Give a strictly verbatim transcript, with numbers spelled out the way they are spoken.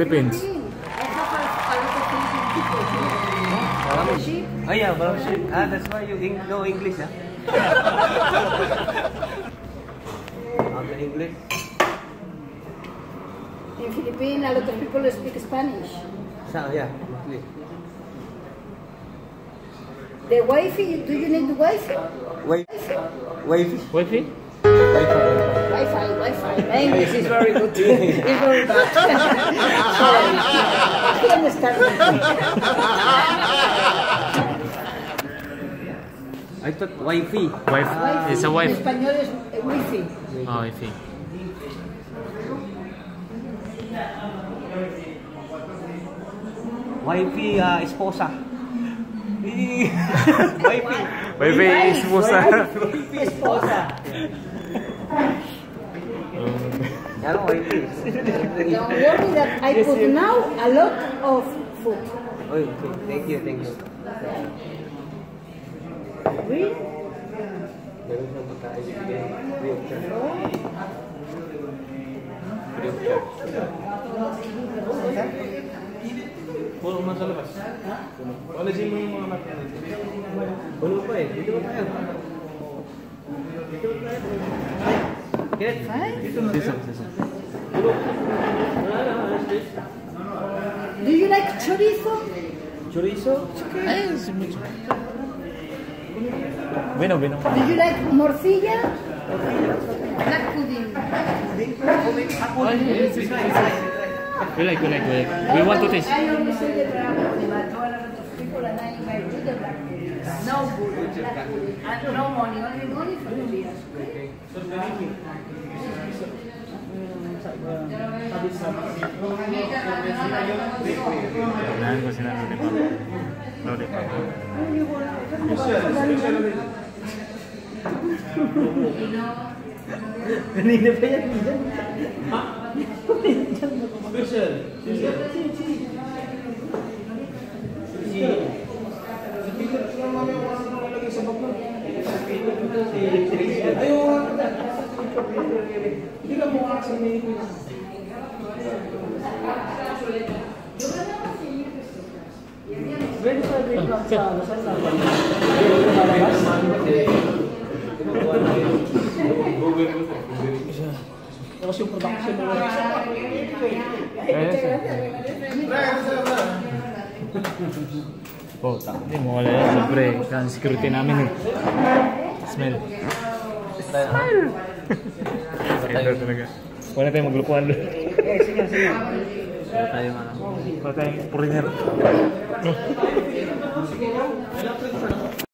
Philippines? Oh yeah, Balamship. Ah, that's why you know English, huh? After English? In Philippines, a lot of people speak Spanish. So, yeah, please. The Wi-Fi, do you need the Wi-Fi? Wi-Fi? Wi-Fi? Wi-Fi? Wi-Fi, Wi-Fi. English is very good. It's very bad. Sorry. I understand. I thought Wi-Fi. Wi-Fi. It's a En Wi-Fi. español es eh, Wi-Fi. Oh, Wi-Fi. Wi-Fi, uh, esposa. Wi-Fi. Wi-Fi esposa. Esposa. Ano, Wi-Fi? Don't worry that I put now a lot of food. Oh, okay. Thank you, thank you. Really? Meron siyang pagkain bigay. Free of charge. Free of charge. Puno mo sa labas. Alisin mo yung mga mata dito. Puno pa eh. Dito ba tayo? Dito ba tayo? Kit? Dito na tayo. Puno. Wala na, alas tres. Do you like chorizo? Chorizo? Ay, sí, mucho. Bueno, bueno. Do you like morcilla? Black pudding. We like, we like, we like. We want to taste. I always say the black pudding, but a lot of people and I invite you the black pudding. No food, black pudding. And no money, only money for the beers. Unahan ko sila lollipop. Lollipop. Kanina pa yan. Special. Hindi ka mukha sa name. Pwede sa rin lang sa ano sa laban. Tapos yung production mo. Oh, tak. Hindi mo wala yan. Siyempre, ang security namin eh. Smell. Smell! Ito talaga. Wala tayong maglupuan doon. Sige, sige. Wala tayong ano. Wala tayong foreigner.